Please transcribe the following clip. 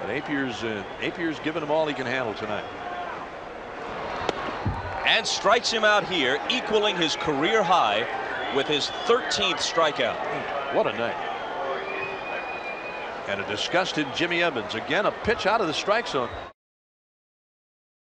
But Appier's giving him all he can handle tonight. And strikes him out here, equaling his career high with his 13th strikeout. What a night. And a disgusted Jimmy Evans. Again, a pitch out of the strike zone.